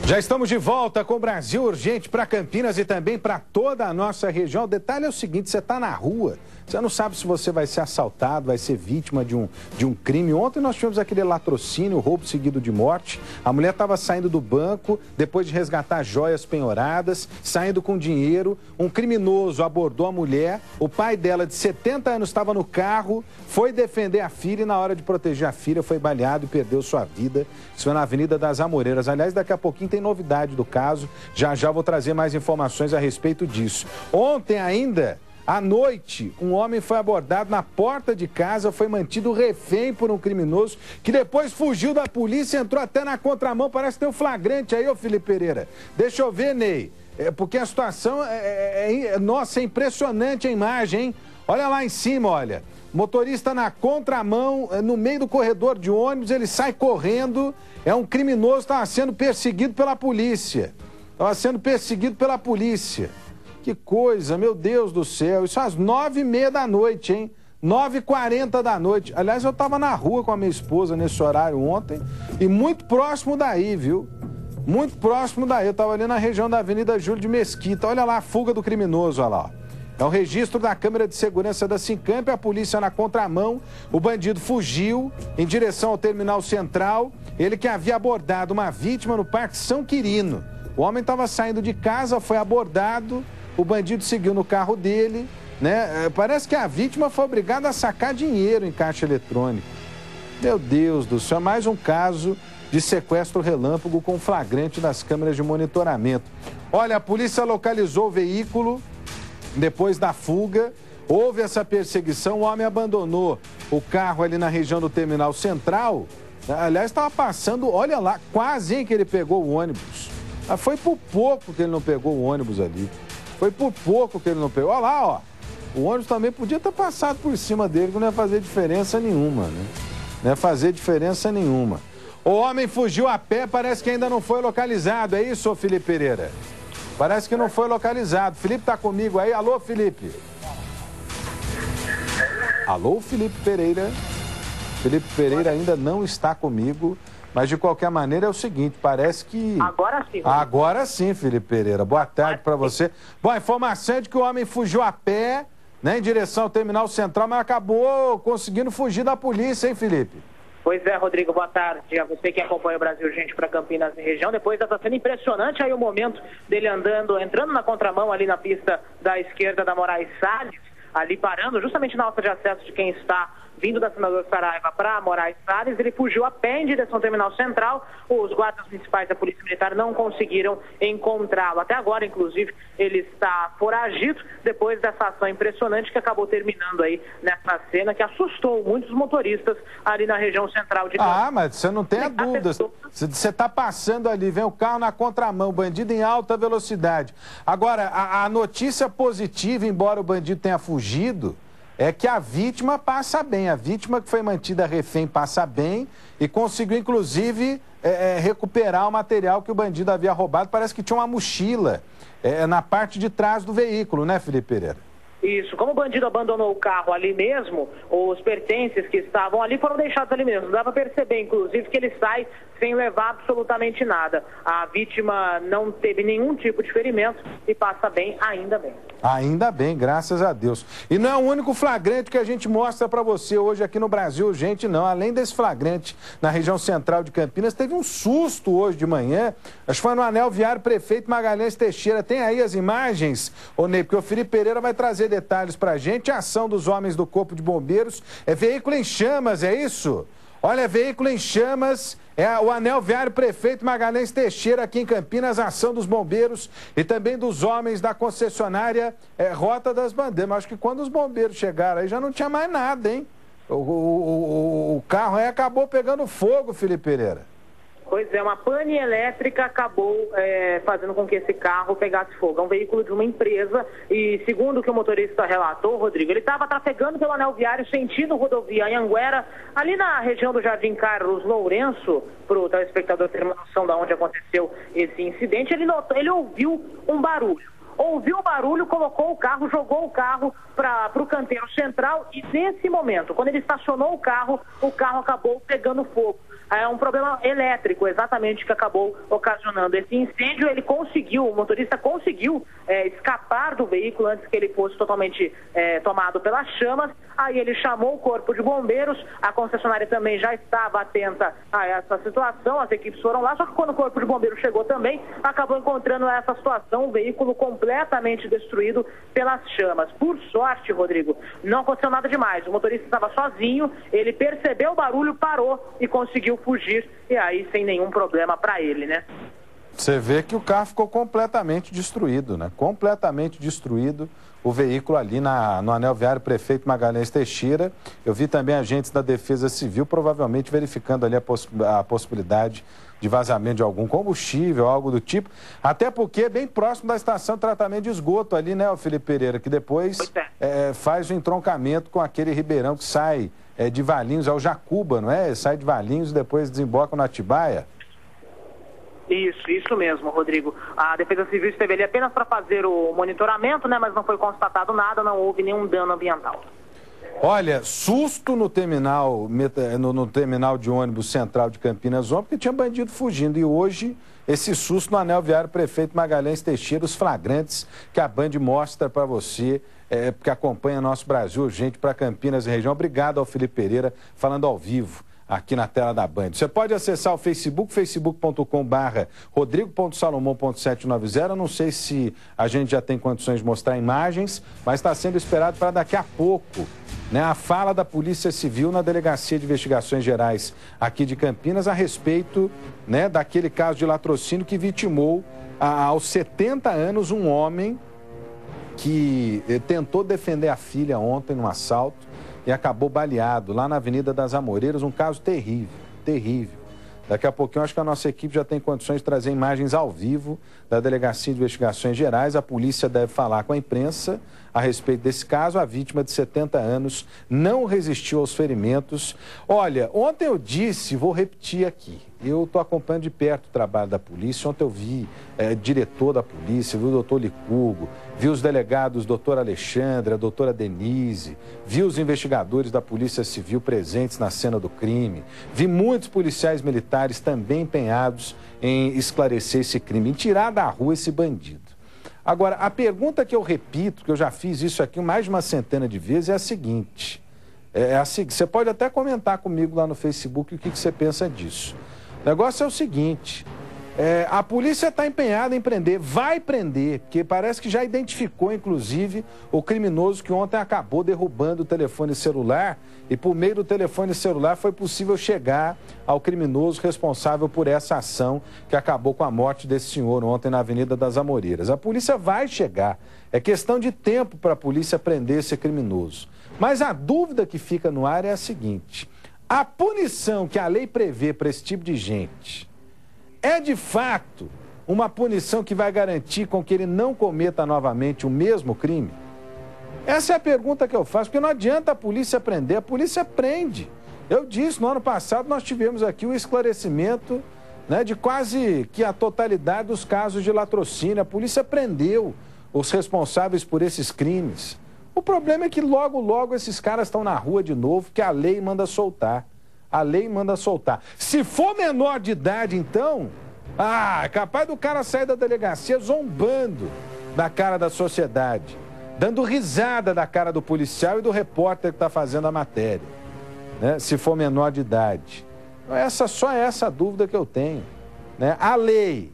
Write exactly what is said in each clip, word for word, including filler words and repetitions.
Já estamos de volta com o Brasil Urgente para Campinas e também para toda a nossa região. O detalhe é o seguinte, você está na rua, você não sabe se você vai ser assaltado, vai ser vítima de um, de um crime. Ontem nós tivemos aquele latrocínio, roubo seguido de morte. A mulher estava saindo do banco, depois de resgatar joias penhoradas, saindo com dinheiro. Um criminoso abordou a mulher, o pai dela de setenta anos estava no carro, foi defender a filha e na hora de proteger a filha foi baleado e perdeu sua vida. Isso foi na Avenida das Amoreiras. Aliás, daqui a pouquinho tem novidade do caso. Já já vou trazer mais informações a respeito disso. Ontem ainda, à noite, um homem foi abordado na porta de casa, foi mantido refém por um criminoso que depois fugiu da polícia, entrou até na contramão. Parece que tem um flagrante aí, ô Felipe Pereira. Deixa eu ver, Ney. É porque a situação é, é, é... Nossa, é impressionante a imagem, hein? Olha lá em cima, olha. Motorista na contramão, no meio do corredor de ônibus, ele sai correndo. É um criminoso, estava sendo perseguido pela polícia. Estava sendo perseguido pela polícia. Que coisa, meu Deus do céu. Isso às nove e meia da noite, hein? nove e quarenta da noite. Aliás, eu estava na rua com a minha esposa nesse horário ontem e muito próximo daí, viu? Muito próximo daí. Eu estava ali na região da Avenida Júlio de Mesquita. Olha lá a fuga do criminoso, olha lá. É o registro da câmera de segurança da Sincamp, a polícia na contramão. O bandido fugiu em direção ao terminal central. Ele que havia abordado uma vítima no Parque São Quirino. O homem estava saindo de casa, foi abordado. O bandido seguiu no carro dele, né? Parece que a vítima foi obrigada a sacar dinheiro em caixa eletrônico. Meu Deus do céu, mais um caso de sequestro relâmpago com flagrante das câmeras de monitoramento. Olha, a polícia localizou o veículo. Depois da fuga, houve essa perseguição, o homem abandonou o carro ali na região do terminal central. Aliás, estava passando, olha lá, quase hein, que ele pegou o ônibus. Ah, foi por pouco que ele não pegou o ônibus ali. Foi por pouco que ele não pegou. Olha lá, ó. O ônibus também podia ter passado por cima dele, que não ia fazer diferença nenhuma, né? Não ia fazer diferença nenhuma. O homem fugiu a pé, parece que ainda não foi localizado. É isso, Felipe Pereira? Parece que não foi localizado. Felipe tá comigo aí. Alô, Felipe? Alô, Felipe Pereira? Felipe Pereira ainda não está comigo, mas de qualquer maneira é o seguinte, parece que... Agora sim. Agora sim, Felipe Pereira. Boa tarde para você. Bom, a informação é de que o homem fugiu a pé, né, em direção ao terminal central, mas acabou conseguindo fugir da polícia, hein, Felipe? Pois é, Rodrigo, boa tarde a você que acompanha o Brasil Urgente para Campinas e região. Depois dessa cena impressionante aí o momento dele andando, entrando na contramão ali na pista da esquerda da Moraes Salles, ali parando justamente na alça de acesso de quem está vindo da Senador Saraiva para Moraes Salles. Ele fugiu a pé em direção ao terminal central. Os guardas municipais da Polícia Militar não conseguiram encontrá-lo. Até agora, inclusive, ele está foragido depois dessa ação impressionante que acabou terminando aí nessa cena que assustou muitos motoristas ali na região central de Campinas. Ah, mas você não tem a dúvida. Você está passando ali, vem o carro na contramão, bandido em alta velocidade. Agora, a, a notícia positiva, embora o bandido tenha fugido, é que a vítima passa bem. A vítima que foi mantida refém passa bem e conseguiu, inclusive, é, é, recuperar o material que o bandido havia roubado. Parece que tinha uma mochila é, na parte de trás do veículo, né, Felipe Pereira? Isso. Como o bandido abandonou o carro ali mesmo, os pertences que estavam ali foram deixados ali mesmo. Dá para perceber, inclusive, que ele sai sem levar absolutamente nada. A vítima não teve nenhum tipo de ferimento e passa bem, ainda bem. Ainda bem, graças a Deus. E não é o único flagrante que a gente mostra para você hoje aqui no Brasil, gente, não. Além desse flagrante na região central de Campinas, teve um susto hoje de manhã. Acho que foi no Anel Viário Prefeito Magalhães Teixeira. Tem aí as imagens, ô Ney, porque o Felipe Pereira vai trazer detalhes para a gente. A ação dos homens do Corpo de Bombeiros. É veículo em chamas, é isso? Olha, veículo em chamas, é o Anel Viário Prefeito Magalhães Teixeira aqui em Campinas, a ação dos bombeiros e também dos homens da concessionária é, Rota das Bandeiras. Mas acho que quando os bombeiros chegaram aí já não tinha mais nada, hein? O, o, o, o carro aí acabou pegando fogo, Felipe Pereira. Pois é, uma pane elétrica acabou é, fazendo com que esse carro pegasse fogo. É um veículo de uma empresa e, segundo o que o motorista relatou, Rodrigo, ele estava trafegando pelo anel viário sentido rodovia Anhanguera, ali na região do Jardim Carlos Lourenço, para o telespectador ter uma noção de onde aconteceu esse incidente. Ele, notou, ele ouviu um barulho. ouviu o barulho, colocou o carro, jogou o carro para o canteiro central e nesse momento, quando ele estacionou o carro, o carro acabou pegando fogo. É um problema elétrico, exatamente, que acabou ocasionando esse incêndio. Ele conseguiu, o motorista conseguiu é, escapar do veículo antes que ele fosse totalmente é, tomado pelas chamas. Aí ele chamou o corpo de bombeiros, a concessionária também já estava atenta a essa situação, as equipes foram lá, só que quando o corpo de bombeiros chegou também, acabou encontrando essa situação, o veículo completamente destruído pelas chamas. Por sorte, Rodrigo, não aconteceu nada demais, o motorista estava sozinho, ele percebeu o barulho, parou e conseguiu fugir, e aí sem nenhum problema para ele, né? Você vê que o carro ficou completamente destruído, né? Completamente destruído o veículo ali na, no anel viário Prefeito Magalhães Teixeira. Eu vi também agentes da Defesa Civil provavelmente verificando ali a, poss a possibilidade de vazamento de algum combustível, algo do tipo. Até porque é bem próximo da estação de tratamento de esgoto ali, né, o Felipe Pereira, que depois é, faz o entroncamento com aquele ribeirão que sai é, de Valinhos, é o Jacuba, não é? Sai de Valinhos e depois desemboca no Atibaia. Isso, isso mesmo, Rodrigo. A Defesa Civil esteve ali apenas para fazer o monitoramento, né, mas não foi constatado nada, não houve nenhum dano ambiental. Olha, susto no terminal, no, no terminal de ônibus central de Campinas ontem, porque tinha bandido fugindo. E hoje, esse susto no anel viário Prefeito Magalhães Teixeira, os flagrantes que a Band mostra para você, é, que acompanha nosso Brasil Urgente para Campinas e região. Obrigado ao Felipe Pereira, falando ao vivo aqui na tela da Band. Você pode acessar o Facebook, facebook ponto com barra rodrigo ponto salomão ponto setecentos e noventa. Não sei se a gente já tem condições de mostrar imagens, mas está sendo esperado para daqui a pouco, né, a fala da Polícia Civil na Delegacia de Investigações Gerais aqui de Campinas a respeito, né, daquele caso de latrocínio que vitimou a, aos setenta anos um homem que eh, tentou defender a filha ontem num assalto e acabou baleado lá na Avenida das Amoreiras, um caso terrível, terrível. Daqui a pouquinho, acho que a nossa equipe já tem condições de trazer imagens ao vivo da Delegacia de Investigações Gerais. A polícia deve falar com a imprensa a respeito desse caso. A vítima de setenta anos não resistiu aos ferimentos. Olha, ontem eu disse, vou repetir aqui, eu estou acompanhando de perto o trabalho da polícia. Ontem eu vi é, diretor da polícia, vi o doutor Licurgo, vi os delegados doutora Alexandre, a doutora Denise, vi os investigadores da Polícia Civil presentes na cena do crime, vi muitos policiais militares também empenhados em esclarecer esse crime, em tirar da rua esse bandido. Agora, a pergunta que eu repito, que eu já fiz isso aqui mais de uma centena de vezes, é a seguinte. É a seguinte, você pode até comentar comigo lá no Facebook o que, que você pensa disso. O negócio é o seguinte, é, a polícia está empenhada em prender, vai prender, porque parece que já identificou, inclusive, o criminoso que ontem acabou derrubando o telefone celular e por meio do telefone celular foi possível chegar ao criminoso responsável por essa ação que acabou com a morte desse senhor ontem na Avenida das Amoreiras. A polícia vai chegar, é questão de tempo para a polícia prender esse criminoso. Mas a dúvida que fica no ar é a seguinte, a punição que a lei prevê para esse tipo de gente é de fato uma punição que vai garantir com que ele não cometa novamente o mesmo crime? Essa é a pergunta que eu faço, porque não adianta a polícia prender, a polícia prende. Eu disse, no ano passado nós tivemos aqui o esclarecimento, né, de quase que a totalidade dos casos de latrocínio. A polícia prendeu os responsáveis por esses crimes. O problema é que logo, logo esses caras estão na rua de novo, que a lei manda soltar. A lei manda soltar. Se for menor de idade, então, ah, é capaz do cara sair da delegacia zombando da cara da sociedade, dando risada da cara do policial e do repórter que está fazendo a matéria, né? Se for menor de idade. Essa, só essa dúvida que eu tenho, né? A lei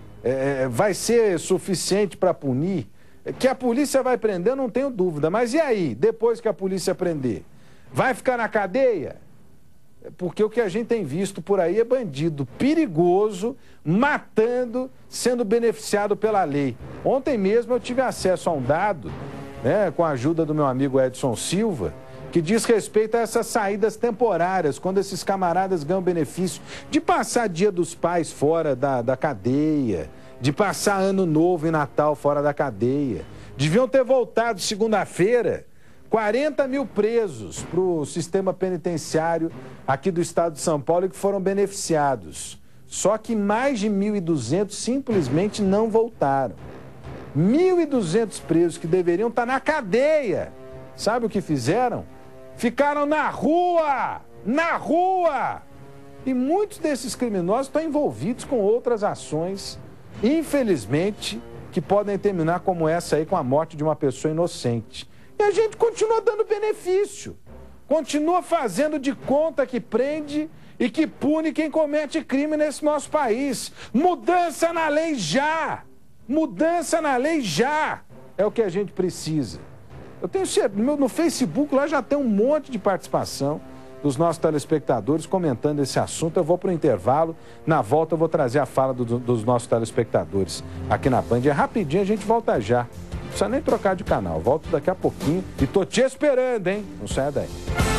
é, vai ser suficiente para punir? Que a polícia vai prender, eu não tenho dúvida. Mas e aí, depois que a polícia prender? Vai ficar na cadeia? Porque o que a gente tem visto por aí é bandido perigoso, matando, sendo beneficiado pela lei. Ontem mesmo eu tive acesso a um dado, né, com a ajuda do meu amigo Edson Silva, que diz respeito a essas saídas temporárias, quando esses camaradas ganham benefício de passar Dia dos Pais fora da, da cadeia, de passar Ano Novo e Natal fora da cadeia. Deviam ter voltado segunda-feira quarenta mil presos para o sistema penitenciário aqui do estado de São Paulo que foram beneficiados. Só que mais de mil e duzentos simplesmente não voltaram. mil e duzentos presos que deveriam estar na cadeia. Sabe o que fizeram? Ficaram na rua! Na rua! E muitos desses criminosos estão envolvidos com outras ações, infelizmente, que podem terminar como essa aí, com a morte de uma pessoa inocente. E a gente continua dando benefício. Continua fazendo de conta que prende e que pune quem comete crime nesse nosso país. Mudança na lei já! Mudança na lei já! É o que a gente precisa. Eu tenho certeza, no Facebook lá já tem um monte de participação dos nossos telespectadores comentando esse assunto. Eu vou para o intervalo, na volta eu vou trazer a fala do, dos nossos telespectadores aqui na Band. É rapidinho, a gente volta já. Não precisa nem trocar de canal, volto daqui a pouquinho e tô te esperando, hein? Não saia daí.